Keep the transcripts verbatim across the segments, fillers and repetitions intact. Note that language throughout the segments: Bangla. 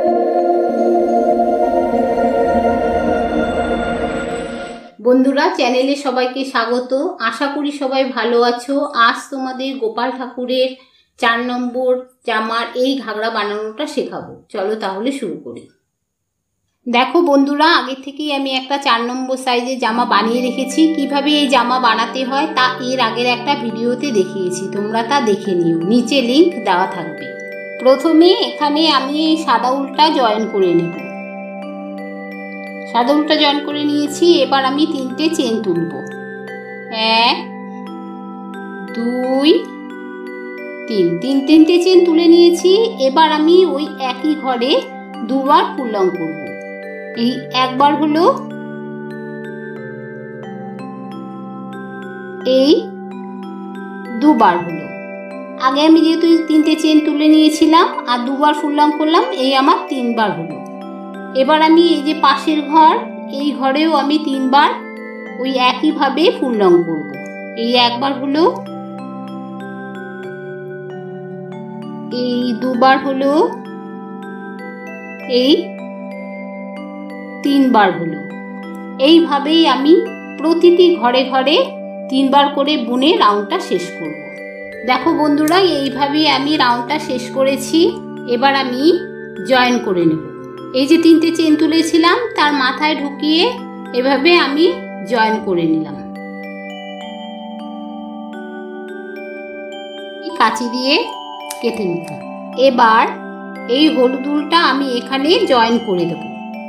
বন্ধুরা, চ্যানেলে সবাইকে স্বাগত। আশা করি সবাই ভালো আছো। আজ তোমাদের গোপাল ঠাকুরের চার নম্বর জামার এই ঘাগরা বানানোটা শেখাবো। চলো তাহলে শুরু করি। দেখো বন্ধুরা, আগে থেকেই আমি একটা চার নম্বর সাইজের জামা বানিয়ে রেখেছি। কিভাবে এই জামা বানাতে হয় তা এর আগের একটা ভিডিওতে দেখিয়েছি, তোমরা তা দেখে নিও, নিচে লিংক দেওয়া থাকবে। প্রথমে এখানে আমি এই সাদা উলটা জয়েন করে নেব। সাদা উলটা জয়েন করে নিয়েছি। এবার আমি তিনটে চেন তুলব। এক, দুই, তিন তিন তিনটে চেন তুলে নিয়েছি। এবার আমি ওই একই ঘরে দুবার ফুললং করব। এই একবার হলো, এই দুবার হলো। আগে আমি যেহেতু তিনটে চেন তুলে নিয়েছিলাম আর দুবার ফুললং করলাম, এই আমার তিনবার হলো। এবার আমি এই যে পাশের ঘর, এই ঘরেও আমি তিনবার ওই একইভাবে ফুললং করব। এই একবার হলো, এই দুবার হলো, এই তিনবার হলো। এইভাবেই আমি প্রতিটি ঘরে ঘরে তিনবার করে বুনে রাউন্ডটা শেষ করব। দেখো বন্ধুরা, এইভাবেই আমি রাউন্ডটা শেষ করেছি। এবার আমি জয়েন করে নেব। এই যে তিনটে চেন তুলেছিলাম তার মাথায় ঢুকিয়ে এভাবে আমি জয়েন করে নিলাম। কাঁচি দিয়ে কেটে নিলাম। এবার এই হলুদ উলটা আমি এখানে জয়েন করে দেব।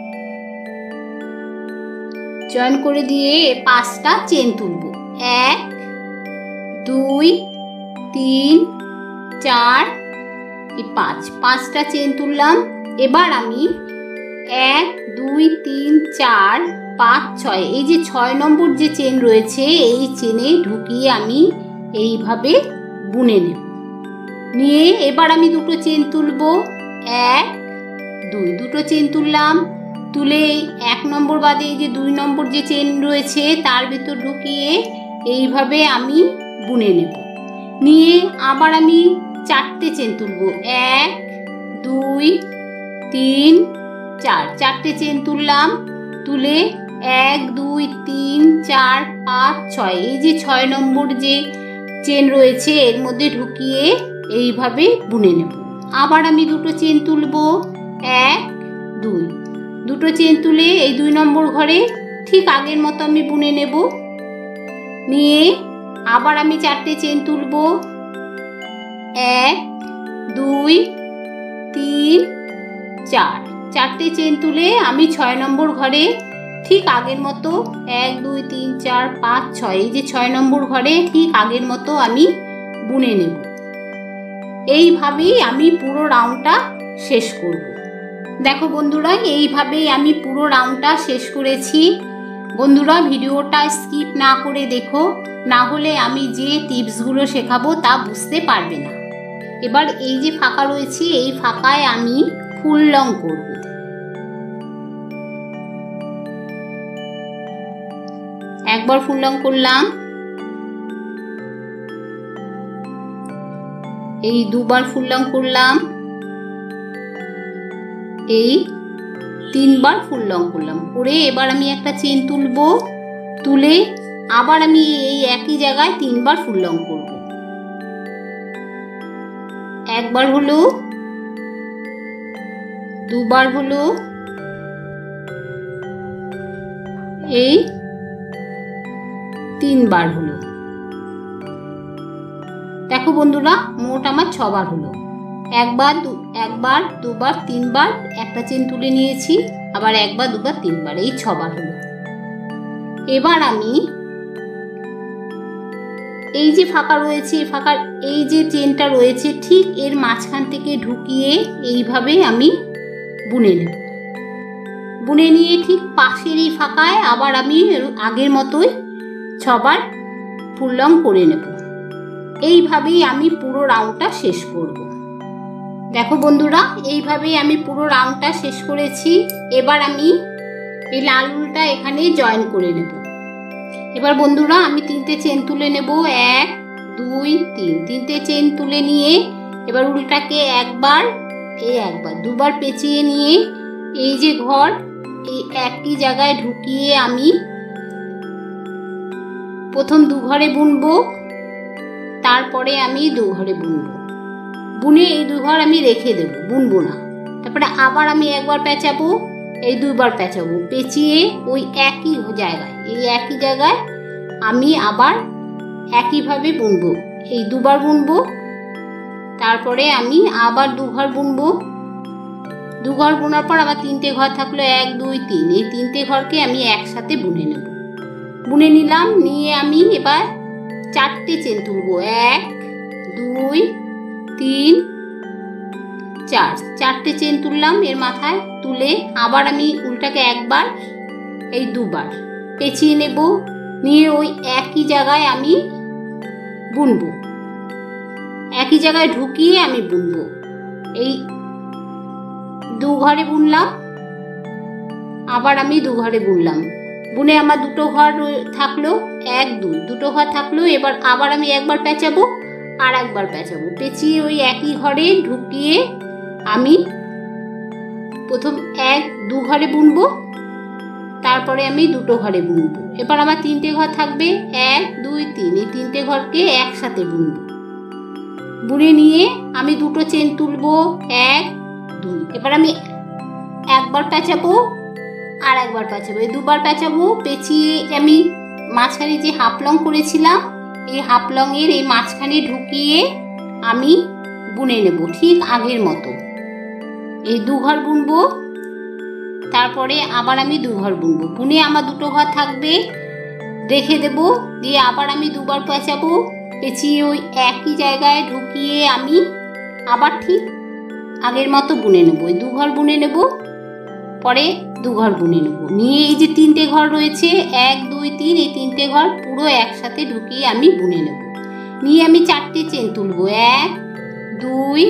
জয়েন করে দিয়ে পাঁচটা চেন তুলব। এক, দুই, তিন, চার, পাঁচ পাঁচটা চেন তুললাম। এবার আমি এক, দুই, তিন, চার, পাঁচ, ছয়, এই যে ছয় নম্বর যে চেন রয়েছে এই চেনে ঢুকিয়ে আমি এইভাবে বুনে নেব। নিয়ে এবার আমি দুটো চেন তুলব। এক, দুই, দুটো চেন তুললাম। তুলে এক নম্বর বাদে এই যে দুই নম্বর যে চেন রয়েছে তার ভিতর ঢুকিয়ে এইভাবে আমি বুনে নেব। নিয়ে আবার আমি চারটে চেন তুলব। এক, দুই, তিন, চার চারটে চেন তুললাম। তুলে এক, দুই, তিন, চার, পাঁচ, ছয়, এই যে ছয় নম্বর যে চেন রয়েছে এর মধ্যে ঢুকিয়ে এইভাবে বুনে নেব। আবার আমি দুটো চেন তুলব। এক, দুই, দুটো চেন তুলে এই দুই নম্বর ঘরে ঠিক আগের মতো আমি বুনে নেব। নিয়ে আবার আমি চারটে চেন তুলব। এক, দুই, তিন, চার চারটে চেন তুলে আমি ছয় নম্বর ঘরে ঠিক আগের মতো এক, দুই, তিন, চার, পাঁচ, ছয়, এই যে ছয় নম্বর ঘরে ঠিক আগের মতো আমি বুনে নেব। এইভাবেই আমি পুরো রাউন্ডটা শেষ করব। দেখো বন্ধুরা, এইভাবেই আমি পুরো রাউন্ডটা শেষ করেছি। বন্ধুরা, ভিডিওটা স্কিপ না করে দেখো, না হলে আমি যে টিপসগুলো শেখাবো তা বুঝতে পারবে না। এবার এই যে ফাঁকা রয়েছে এই ফাঁকায় আমি ফুললং করব। একবার ফুললং করলাম, এই দুবার ফুললং করলাম, এই তিনবার ফুললং করলাম। করে এবার আমি একটা চেন তুলব। তুলে আবার আমি এই একই জায়গায় তিনবার ফুললং করব। একবার হলো, দুবার হলো, এই তিনবার হলো। দেখো বন্ধুরা, মোট আমার ছবার হলো। একবার দু একবার দুবার তিনবার একটা চেন তুলে নিয়েছি, আবার একবার দুবার তিনবার, এই ছবার হলো। এবার আমি এই যে ফাঁকা রয়েছে ফাঁকার এই যে চেনটা রয়েছে ঠিক এর মাঝখান থেকে ঢুকিয়ে এইভাবে আমি বুনে নেব। বুনে নিয়ে ঠিক পাশের এই ফাঁকায় আবার আমি আগের মতোই ছবার ফুললং করে নেব। এইভাবেই আমি পুরো রাউন্ডটা শেষ করব। দেখো বন্ধুরা, এইভাবেই আমি পুরো রাউন্ডটা শেষ করেছি। এবার আমি এই লাল উলটা এখানে জয়েন করে নেব। এবার বন্ধুরা, আমি তিনটে চেন তুলে নেব। এক, দুই, তিন তিনটে চেন তুলে নিয়ে এবার উলটাকে একবার এই একবার, দুবার পেঁচিয়ে নিয়ে এই যে ঘর এই একই জায়গায় ঢুকিয়ে আমি প্রথম দু ঘরে বুনবো, তারপরে আমি দু ঘরে বুনবো। বুনে এই দু ঘর আমি রেখে দেবো, বুনবো না। তারপরে আবার আমি একবার পেঁচাবো, এই দুইবার পেঁচাবো, পেঁচিয়ে ওই একই জায়গায় এই একই জায়গায় আমি আবার একইভাবে বুনবো। এই দুবার বুনবো, তারপরে আমি আবার দু ঘর বুনবো। দু ঘর বোনার পর আবার তিনটে ঘর থাকলো, এক দুই তিন, এই তিনটে ঘরকে আমি একসাথে বুনে নেব। বুনে নিলাম, নিয়ে আমি এবার চারটে চেন তুলবো। এক দুই তিন চার, চারটে চেন তুললাম এর মাথায়। তুলে আবার আমি উল্টাকে একবার এই দুবার পেঁচিয়ে নেব, নিয়ে ওই একই জায়গায় আমি বুনবো, একই জায়গায় ঢুকিয়ে আমি বুনবো। এই দু ঘরে বুনলাম, আবার আমি দু ঘরে বুনলাম। বুনে আমার দুটো ঘর থাকলো, এক দুই দুটো ঘর থাকলো। এবার আবার আমি একবার পেঁচাবো আর একবার পেঁচাবো, পেঁচিয়ে ওই একই ঘরে ঢুকিয়ে আমি প্রথম এক দু ঘরে বুনবো, তারপরে আমি দুটো ঘরে বুনবো। এবার আমার তিনটে ঘর থাকবে, এক দুই তিন, এই তিনটে ঘরকে একসাথে বুনবো। বুনে নিয়ে আমি দুটো চেন তুলবো, এক দুই। এবার আমি একবার পেঁচাবো আর একবার পেঁচাবো, এই দুবার পেঁচাবো। পেঁচিয়ে আমি মাঝখানে যে হাফলং করেছিলাম এই হাফলংয়ের এই মাঝখানে ঢুকিয়ে আমি বুনে নেব ঠিক আগের মতো। এই দু ঘর বুনবো, তারপরে আবার আমি দু ঘর বুনবো। বুনে আমার দুটো ঘর থাকবে, রেখে দেব। দিয়ে আবার আমি দুবার পেঁচাবো, পেঁচিয়ে ওই একই জায়গায় ঢুকিয়ে আমি আবার ঠিক আগের মতো বুনে নেব। এই দু ঘর বুনে নেব, পরে দু ঘর বুনে নেব। নিয়ে এই যে তিনটে ঘর রয়েছে এক দুই তিন, এই তিনটে ঘর পুরো একসাথে ঢুকিয়ে আমি বুনে নেব। নিয়ে আমি চারটে চেন তুলবো, এক দুই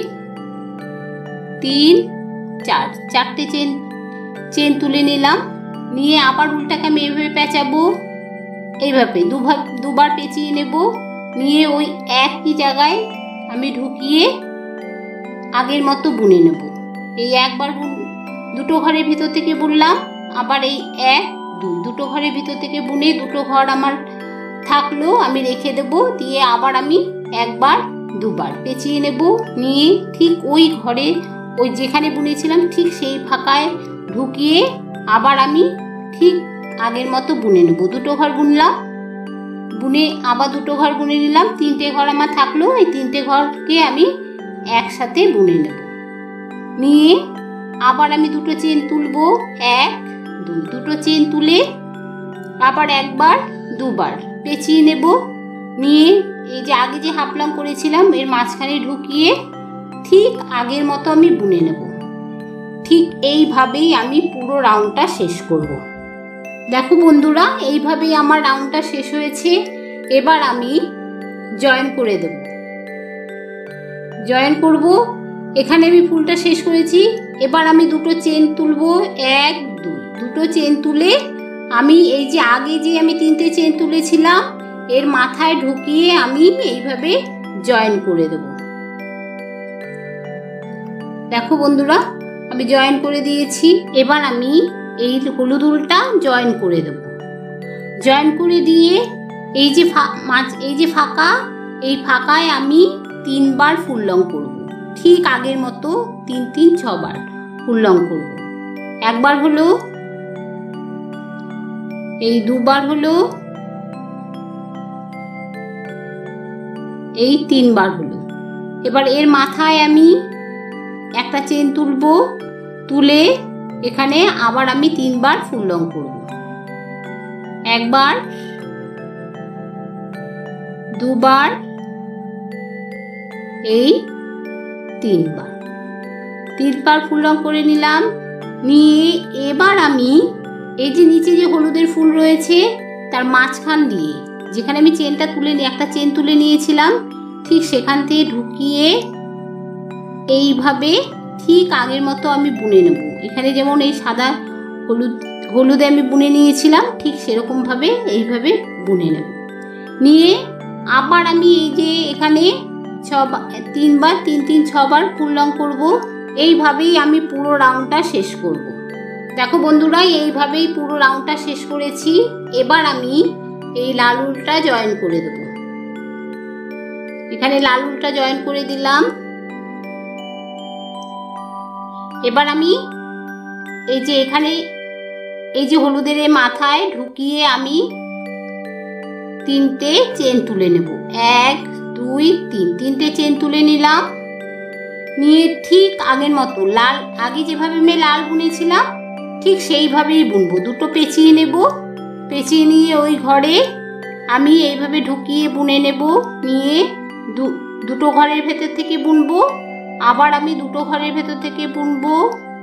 তিন চার, চারটে চেন চেন তুলে নিলাম। নিয়ে আবার উল্টাকে আমি এইভাবে পেঁচাবো, এইভাবে দুবার দুবার পেঁচিয়ে নেব। নিয়ে ওই একই জায়গায় আমি ঢুকিয়ে আগের মতো বুনে নেব। এই একবার দুটো ঘরের ভিতর থেকে বুনলাম, আবার এই এক দুই দুটো ঘরের ভিতর থেকে বুনে দুটো ঘর আমার থাকলো, আমি রেখে দেব। দিয়ে আবার আমি একবার দুবার পেঁচিয়ে নেব। নিয়ে ঠিক ওই ঘরে ওই যেখানে বুনেছিলাম ঠিক সেই ফাঁকায় ঢুকিয়ে আবার আমি ঠিক আগের মতো বুনে নেব। দুটো ঘর বুনলাম, বুনে আবার দুটো ঘর বুনে নিলাম, তিনটে ঘর আমার থাকলো। এই তিনটে ঘরকে আমি একসাথে বুনে নেব। নিয়ে আবার আমি দুটো চেন তুলবো, এক দুই দুটো চেন তুলে আবার একবার দুবার পেঁচিয়ে নেব। নিয়ে এই যে আগে যে হাফলং করেছিলাম এর মাঝখানে ঢুকিয়ে ঠিক আগের মতো আমি বুনে নেব। ঠিক এইভাবেই আমি পুরো রাউন্ডটা শেষ করব। দেখো বন্ধুরা, এইভাবেই আমার রাউন্ডটা শেষ হয়েছে। এবার আমি জয়েন করে দেব। জয়েন করব, এখানে আমি ফুলটা শেষ করেছি। এবার আমি দুটো চেন তুলবো, এক দুই দুটো চেন তুলে আমি এই যে আগে যে আমি তিনটে চেন তুলেছিলাম এর মাথায় ঢুকিয়ে আমি এইভাবে জয়েন করে দেব। দেখো বন্ধুরা, আমি জয়েন করে দিয়েছি। এবার আমি এই হলুদ উলটা জয়েন করে দেব। জয়েন করে দিয়ে এই যে মাছ এই যে ফাঁকা, এই ফাঁকায় আমি তিনবার ফুল লং করব। ঠিক আগের মতো তিন তিন ছবার ফুল লং করব। একবার হলো, এই দুবার হলো, এই তিনবার হলো। এবার এর মাথায় আমি একটা চেন তুলবো, তুলে এখানে আবার আমি তিনবার ফুল লং করব। একবার, দুবার, এই তিনবার তিনবার ফুল লং করে নিলাম। নিয়ে এবার আমি এই যে নিচে যে হলুদের ফুল রয়েছে তার মাঝখান দিয়ে যেখানে আমি চেনটা তুলে নিয়ে একটা চেন তুলে নিয়েছিলাম ঠিক সেখান থেকে ঢুকিয়ে এইভাবে ঠিক আগের মতো আমি বুনে নেব। এখানে যেমন এই সাদা হলুদ হলুদে আমি বুনে নিয়েছিলাম ঠিক সেরকম ভাবে এইভাবে বুনে নেব। নিয়ে আবার আমি এই যে এখানে ছবার তিনবার তিন তিন ছবার ফুল লং করব। এইভাবেই আমি পুরো রাউন্ডটা শেষ করব। দেখো বন্ধুরা, এইভাবেই পুরো রাউন্ডটা শেষ করেছি। এবার আমি এই লাল উলটা জয়েন করে দেব। এখানে লাল উলটা জয়েন করে দিলাম। এবার আমি এই যে এখানে এই যে হলুদের মাথায় ঢুকিয়ে আমি তিনটে চেন তুলে নেব। এক দুই তিন, তিনটে চেন তুলে নিলাম। নিয়ে ঠিক আগের মতো লাল, আগে যেভাবে আমি লাল বুনেছিলাম ঠিক সেইভাবেই বুনবো। দুটো পেঁচিয়ে নেব, পেঁচিয়ে নিয়ে ওই ঘরে আমি এইভাবে ঢুকিয়ে বুনে নেব। নিয়ে দুটো ঘরের ভেতর থেকে বুনবো, আবার আমি দুটো ঘরের ভেতর থেকে বুনবো।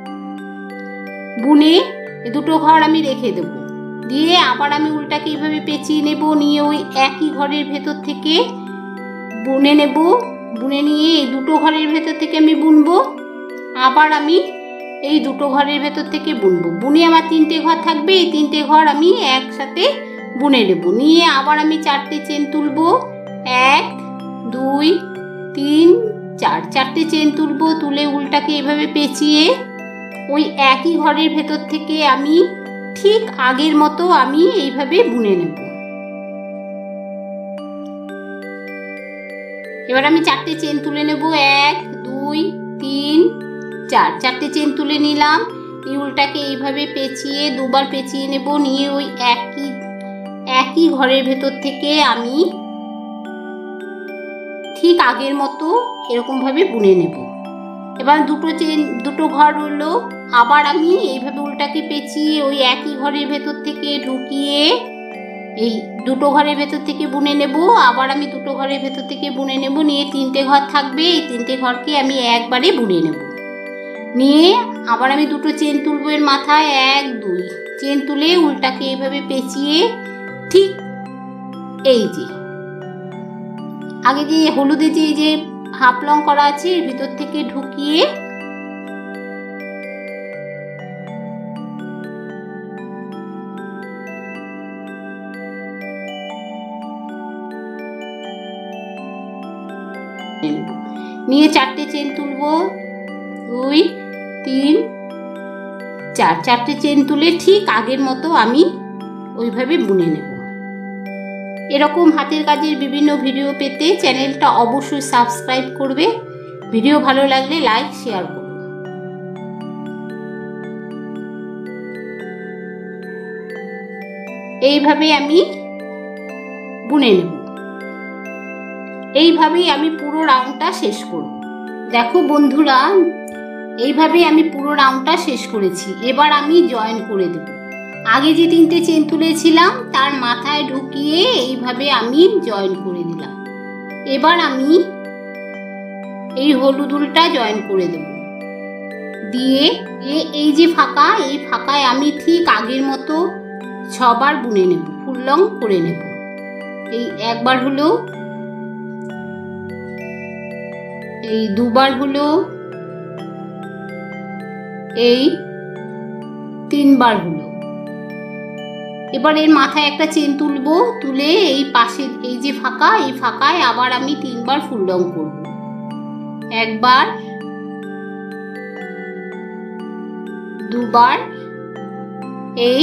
বুনে দুটো ঘর আমি রেখে দেব। দিয়ে আবার আমি উল্টাকে এইভাবে পেঁচিয়ে নেব। নিয়ে ওই একই ঘরের ভেতর থেকে বুনে নেব। বুনে নিয়ে এই দুটো ঘরের ভেতর থেকে আমি বুনবো। আবার আমি এই দুটো ঘরের ভেতর থেকে বুনবো। বুনে আমার তিনটে ঘর থাকবে, এই তিনটে ঘর আমি একসাথে বুনে নেব। নিয়ে আবার আমি চারটে চেন তুলবো। এক দুই তিন চার, চারটে চেন তুলবো। তুলে উল্টাকে এভাবে পেঁচিয়ে ওই একই ঘরের ভেতর থেকে আমি ঠিক আগের মতো আমি এইভাবে বুনে নেব। এবার আমি চারটে চেন তুলে নেব। এক দুই তিন চার, চারটে চেন তুলে নিলাম। এই উলটাকে এইভাবে পেঁচিয়ে দুবার পেঁচিয়ে নেব। নিয়ে ওই একই একই ঘরের ভেতর থেকে আমি ঠিক আগের মতো এরকম ভাবে বুনে নেব। এবার দুটো চেন দুটো ঘর হলো। আবার আমি এইভাবে উল্টাকে পেঁচিয়ে ওই একই ঘরের ভেতর থেকে ঢুকিয়ে এই দুটো ঘরের ভেতর থেকে বুনে নেব। আবার আমি দুটো ঘরের ভেতর থেকে বুনে নেব। নিয়ে তিনটে ঘর থাকবে, এই তিনটে ঘরকে আমি একবারে বুনে নেব। নিয়ে আবার আমি দুটো চেন তুলবো এর মাথায়। এক দুই চেন তুলে উল্টাকে এইভাবে পেঁচিয়ে ঠিক এই যে আগে যে হলুদে যে যে হাফ লং করা আছে এর ভিতর থেকে ঢুকিয়ে নিয়ে চারটে চেন তুলবো। দুই তিন চার, চারটে চেন তুলে ঠিক আগের মতো আমি ওইভাবে বুনে নেব। এরকম হাতের কাজের বিভিন্ন ভিডিও পেতে চ্যানেলটা অবশ্যই সাবস্ক্রাইব করবে। ভিডিও ভালো লাগলে লাইক শেয়ার করুন। এইভাবে আমি বুনে নেব। এইভাবেই আমি পুরো রাউন্ডটা শেষ করব। দেখো বন্ধুরা, এইভাবেই আমি পুরো রাউন্ডটা শেষ করেছি। এবার আমি জয়েন করে দেব। আগে যে তিনটে চেন তুলেছিলাম তার মাথায় ঢুকিয়ে এইভাবে আমি জয়েন করে দিলাম। এবার আমি এই হলুদ উলটা জয়েন করে দেব। দিয়ে এই যে ফাঁকা, এই ফাঁকায় আমি ঠিক আগের মতো ছবার বুনে নেব, ফুল লং করে নেব। এই একবার হলো, এই দুবার হলো, এই তিনবার হলো। এবার এর মাথায় একটা চেন তুলবো। তুলে এই পাশে এই যে ফাঁকা, এই ফাঁকায় আবার আমি তিনবার ফুল লং করব। একবার, দুবার, এই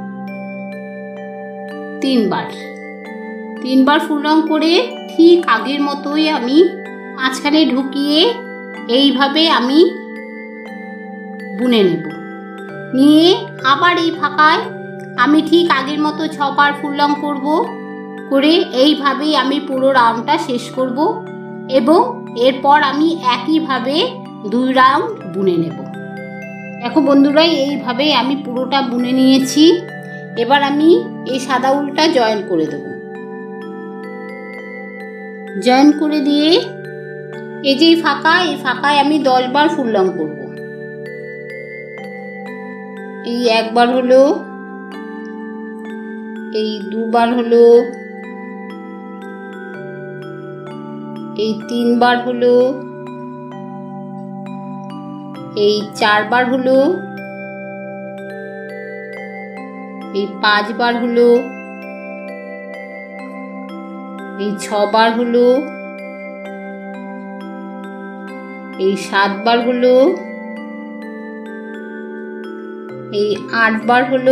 তিনবার। তিনবার ফুল লং করে ঠিক আগের মতোই আমি মাঝখানে ঢুকিয়ে এইভাবে আমি বুনে নেব। নিয়ে আবার এই ফাঁকায় আমি ঠিক আগের মতো ছবার ফুল লং করব। করে এইভাবেই আমি পুরো রাউন্ডটা শেষ করব এবং এরপর আমি একইভাবে দুই রাউন্ড বুনে নেব। দেখো বন্ধুরা, এইভাবে আমি পুরোটা বুনে নিয়েছি। এবার আমি এই সাদা উলটা জয়েন করে দেব। জয়েন করে দিয়ে এই যে ফাঁকা, এই ফাঁকায় আমি দশ বার ফুল লং করব। এই একবার হলো, এই দুবার হলো, এই তিনবার হলো, এই চারবার হলো, এই পাঁচবার হলো, এই ছবার হলো, এই সাতবার হলো, এই আট বার হলো,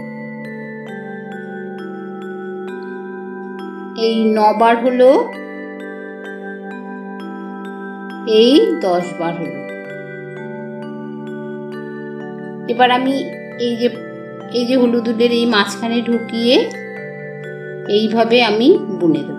এই ন বার হলো, এই দশ বার হলো। এবার আমি এই যে এই যে হলুদের এই মাঝখানে ঢুকিয়ে এইভাবে আমি বুনে দেব।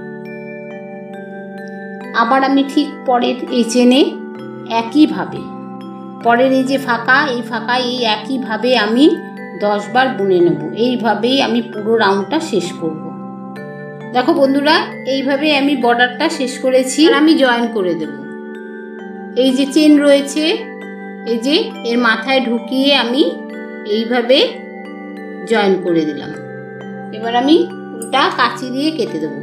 আবার আমি ঠিক পরের এই চেনে একইভাবে পরের এই যে ফাঁকা, এই ফাঁকা এই একইভাবে আমি দশ বার বুনে নেব। এইভাবেই আমি পুরো রাউন্ডটা শেষ করব। দেখো বন্ধুরা, এইভাবে আমি বর্ডারটা শেষ করেছি। আর আমি জয়েন করে দেব। এই যে চেন রয়েছে, এই যে এর মাথায় ঢুকিয়ে আমি এইভাবে জয়েন করে দিলাম। এবার আমি উল্টা কাঁচি দিয়ে কেটে দেব।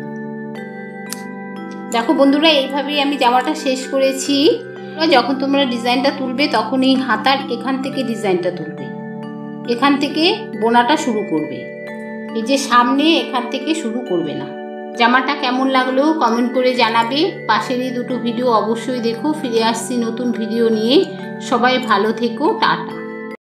দেখো বন্ধুরা, এইভাবেই আমি জামাটা শেষ করেছি। যখন তোমরা ডিজাইনটা তুলবে তখন এই হাতার এখান থেকে ডিজাইনটা তুলবে, এখান থেকে বোনাটা শুরু করবে। এই যে সামনে এখান থেকে শুরু করবে না। জামাটা কেমন লাগলো কমেন্ট করে জানাবে। পাশেরই দুটো ভিডিও অবশ্যই দেখো। ফিরে আসছি নতুন ভিডিও নিয়ে। সবাই ভালো থেকো, টাটা।